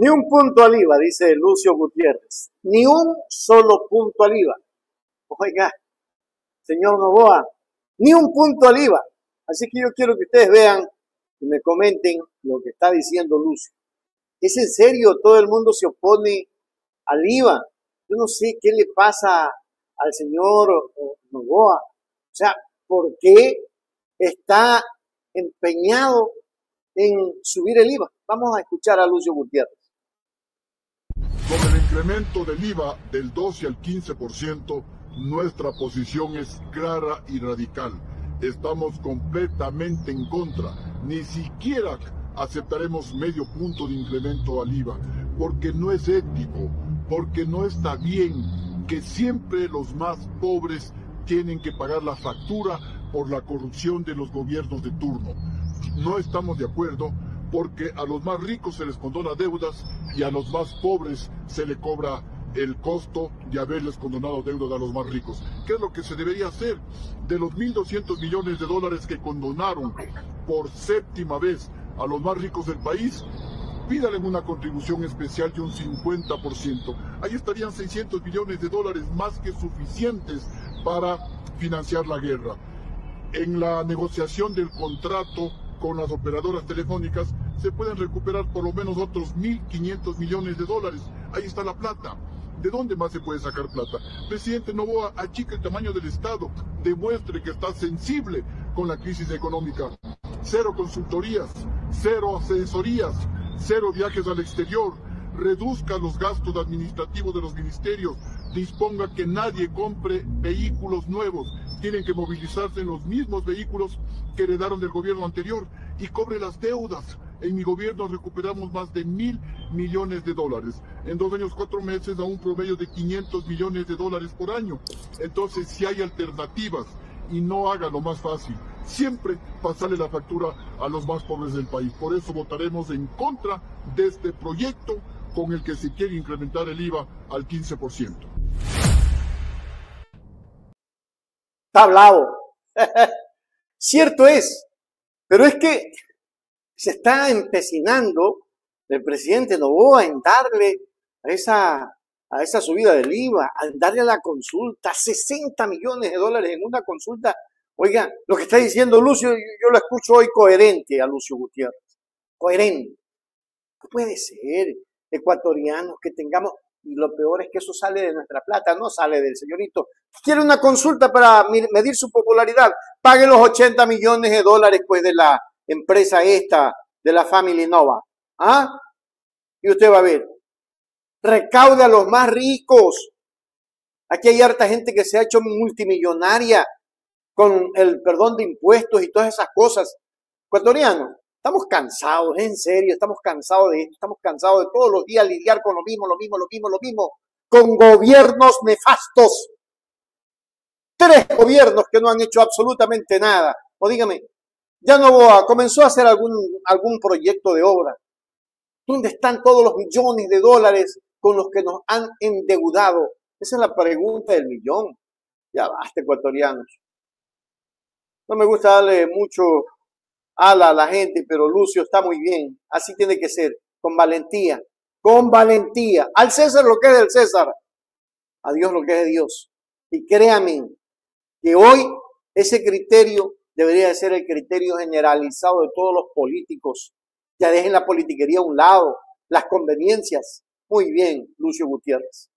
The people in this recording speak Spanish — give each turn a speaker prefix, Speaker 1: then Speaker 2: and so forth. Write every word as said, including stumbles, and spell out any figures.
Speaker 1: Ni un punto al IVA, dice Lucio Gutiérrez. Ni un solo punto al IVA. Oiga, señor Noboa, ni un punto al IVA. Así que yo quiero que ustedes vean y me comenten lo que está diciendo Lucio. ¿Es en serio? Todo el mundo se opone al IVA. Yo no sé qué le pasa al señor Noboa. O sea, ¿por qué está empeñado en subir el IVA? Vamos a escuchar a Lucio Gutiérrez.
Speaker 2: Con el incremento del IVA del doce al quince por ciento, nuestra posición es clara y radical. Estamos completamente en contra. Ni siquiera aceptaremos medio punto de incremento al IVA, porque no es ético, porque no está bien que siempre los más pobres tienen que pagar la factura por la corrupción de los gobiernos de turno. No estamos de acuerdo porque a los más ricos se les condona deudas y a los más pobres se le cobra el costo de haberles condonado deudas a los más ricos. ¿Qué es lo que se debería hacer? De los mil doscientos millones de dólares que condonaron por séptima vez a los más ricos del país, pídale una contribución especial de un cincuenta por ciento. Ahí estarían seiscientos millones de dólares más que suficientes para financiar la guerra. En la negociación del contrato con las operadoras telefónicas se pueden recuperar por lo menos otros mil quinientos millones de dólares. Ahí está la plata. ¿De dónde más se puede sacar plata? Presidente Noboa, achique el tamaño del Estado, demuestre que está sensible con la crisis económica. Cero consultorías, cero asesorías, cero viajes al exterior, reduzca los gastos administrativos de los ministerios, disponga que nadie compre vehículos nuevos, tienen que movilizarse en los mismos vehículos que heredaron del gobierno anterior y cobre las deudas. En mi gobierno recuperamos más de mil millones de dólares. En dos años, cuatro meses, a un promedio de quinientos millones de dólares por año. Entonces, si hay alternativas y no haga lo más fácil, siempre pasarle la factura a los más pobres del país. Por eso votaremos en contra de este proyecto con el que se quiere incrementar el IVA al quince por ciento.
Speaker 1: Está bravo. Cierto es, pero es que se está empecinando el presidente Noboa en darle a esa, a esa subida del IVA, a darle a la consulta, sesenta millones de dólares en una consulta. Oiga, lo que está diciendo Lucio, yo, yo lo escucho hoy coherente a Lucio Gutiérrez. Coherente. No puede ser, ecuatorianos, que tengamos, y lo peor es que eso sale de nuestra plata, no sale del señorito. Quiere una consulta para medir su popularidad, pague los ochenta millones de dólares pues de la empresa esta, de la Family Nova. ¿Ah? Y usted va a ver, recaude a los más ricos. Aquí hay harta gente que se ha hecho multimillonaria con el perdón de impuestos y todas esas cosas. Ecuatorianos, estamos cansados, en serio, estamos cansados de esto, estamos cansados de todos los días lidiar con lo mismo, lo mismo, lo mismo, lo mismo, con gobiernos nefastos. Tres gobiernos que no han hecho absolutamente nada. O dígame, ya Noboa comenzó a hacer algún, algún proyecto de obra. ¿Dónde están todos los millones de dólares con los que nos han endeudado? Esa es la pregunta del millón. Ya basta, ecuatorianos. No me gusta darle mucho ala a la gente, pero Lucio está muy bien. Así tiene que ser, con valentía. Con valentía. Al César lo que es del César. A Dios lo que es de Dios. Y créanme que hoy ese criterio debería de ser el criterio generalizado de todos los políticos. Ya dejen la politiquería a un lado, las conveniencias. Muy bien, Lucio Gutiérrez.